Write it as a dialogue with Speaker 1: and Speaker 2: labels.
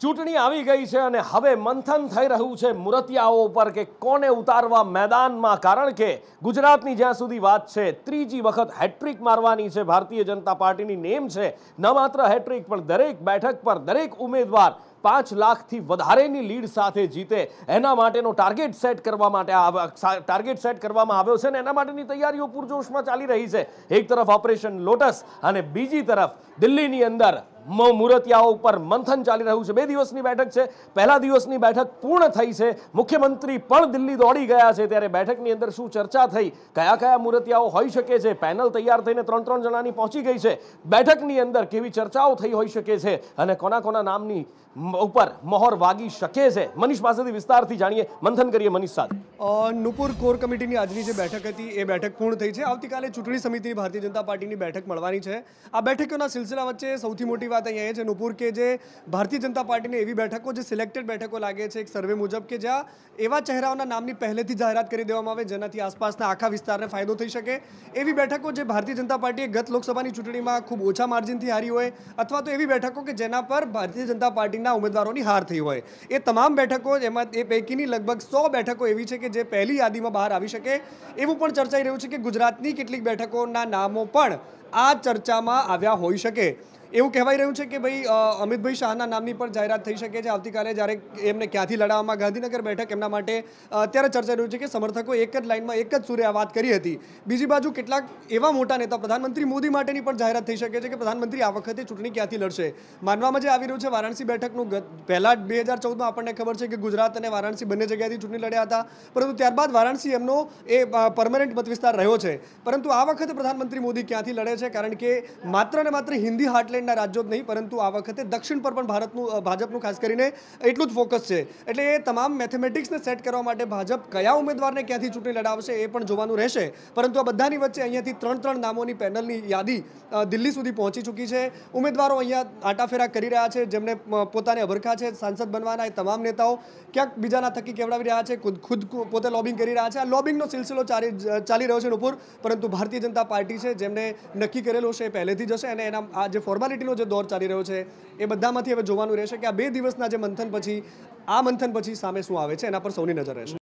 Speaker 1: ચૂંટણી આવી ગઈ છે અને હવે મંથન થઈ રહ્યું છે મુરતિયાઓ ઉપર કે કોને ઉતારવા મેદાનમાં, કારણ કે ગુજરાતની જ્યાં સુધી વાત છે ત્રીજી વખત હેટ્રિક મારવાની છે ભારતીય જનતા પાર્ટીની નેમ છે। ન માત્ર હેટ્રિક પણ દરેક બેઠક પર દરેક ઉમેદવાર 5 લાખથી વધારેની લીડ સાથે જીતે એના માટેનો ટાર્ગેટ સેટ કરવામાં આવ્યો છે અને એના માટેની તૈયારીઓ પૂરજોશમાં ચાલી રહી છે। એક તરફ ઓપરેશન લોટસ અને બીજી તરફ દિલ્હીની અંદર મુરતિયાઓ ઉપર મંથન ચાલી રહ્યું છે। 2 દિવસની બેઠક છે, પહેલા દિવસની બેઠક પૂર્ણ થઈ છે, મુખ્યમંત્રી પણ દિલ્હી દોડી ગયા છે, ત્યારે બેઠકની અંદર શું ચર્ચા થઈ, કયા કયા મુરતિયાઓ હોઈ શકે છે, પેનલ તૈયાર થઈને 3 જણાની પહોંચી ગઈ છે, બેઠકની અંદર કેવી ચર્ચાઓ થઈ હોઈ શકે છે અને કોના કોના નામની ઉપર મોહર વાગી શકે છે, મનીષ પાસેથી વિસ્તારથી જાણીએ, મંથન કરીએ મનીષ સાથે।
Speaker 2: નુપુર કોર કમિટીની આજની જે બેઠક હતી એ બેઠક પૂર્ણ થઈ છે। આવતીકાલે ચૂંટણી સમિતિની ભારતીય જનતા પાર્ટીની બેઠક મળવાની છે। આ બેઠકોના સિલસિલા વચ્ચે સૌથી મોટી વાત અહીંયા એ છે નુપુર કે જે ભારતીય જનતા પાર્ટીની એવી બેઠકો જે સિલેક્ટેડ બેઠકો લાગે છે એક સર્વે મુજબ કે જ્યાં એવા ચહેરાઓના નામની પહેલેથી જાહેરાત કરી દેવામાં આવે જેનાથી આસપાસના આખા વિસ્તારને ફાયદો થઈ શકે। એવી બેઠકો જે ભારતીય જનતા પાર્ટીએ ગત લોકસભાની ચૂંટણીમાં ખૂબ ઓછા માર્જિનથી હારી હોય અથવા તો એવી બેઠકો કે જેના પર ભારતીય જનતા પાર્ટીના ઉમેદવારોની હાર થઈ હોય, એ તમામ બેઠકો એમાં એ પૈકીની લગભગ 100 બેઠકો એવી છે કે જે પહેલી યાદીમાં બહાર આવી શકે એવું પણ ચર્ચાઈ રહ્યું છે કે ગુજરાતની કેટલીક બેઠકોના નામો પણ આ ચર્ચામાં આવ્યા હોઈ શકે। એવું કહેવાય રહ્યું છે કે ભાઈ અમિતભાઈ શાહના નામની પણ જાહેરાત થઈ શકે છે આવતીકાલે, જ્યારે એમને ક્યાંથી લડાવવામાં ગાંધીનગર બેઠક એમના માટે અત્યારે ચર્ચાઈ રહ્યું છે કે સમર્થકો એક જ લાઇનમાં એક જ સૂરે આ વાત કરી હતી। બીજી બાજુ કેટલાક એવા મોટા નેતા પ્રધાનમંત્રી મોદી માટેની પણ જાહેરાત થઈ શકે છે કે પ્રધાનમંત્રી આ વખતે ચૂંટણી ક્યાંથી લડશે। માનવામાં જે આવી રહ્યું છે વારાણસી બેઠકનું પહેલા 2014માં આપણને ખબર છે કે ગુજરાત અને વારાણસી બંને જગ્યાએથી ચૂંટણી લડ્યા હતા, પરંતુ ત્યારબાદ વારાણસી એમનો એ પરમનન્ટ મત વિસ્તાર રહ્યો છે। પરંતુ આ વખતે પ્રધાનમંત્રી મોદી ક્યાંથી લડે છે, કારણ કે માત્ર ને માત્ર હિન્દી હાર્ટલેન્ડ રાજ્યો જ નહીં પરંતુ આ વખતે દક્ષિણ પર પણ ભાજપનું ખાસ કરીને એટલું જ ફોકસ છે। એટલે એ તમામ મેથેમેટિક્સને સેટ કરવા માટે ભાજપ કયા ઉમેદવારને ક્યાંથી ચૂંટણી લડાવશે એ પણ જોવાનું રહેશે। પરંતુ આ બધાની વચ્ચે અહીંયાથી 3 નામોની પેનલની યાદી દિલ્હી સુધી પહોંચી ચૂકી છે। ઉમેદવારો અહીંયા આટાફેરા કરી રહ્યા છે, જેમને પોતાને અભરખા છે સાંસદ બનવાના, એ તમામ નેતાઓ ક્યાંક બીજાના થકી કેવડાવી રહ્યા છે, ખુદ પોતે લોબિંગ કરી રહ્યા છે। આ લોબિંગનો સિલસિલો ચાલી રહ્યો છે નુપુર, પરંતુ ભારતીય જનતા પાર્ટી છે જેમને નક્કી કરેલો છે એ પહેલેથી જશે અને એના આ જે ફોર્માલિટીનો જે દોર ચાલી રહ્યો છે એ બધામાંથી હવે જોવાનું રહેશે કે આ 2 દિવસના જે મંથન પછી સામે શું આવે છે એના પર સૌની નજર રહેશે।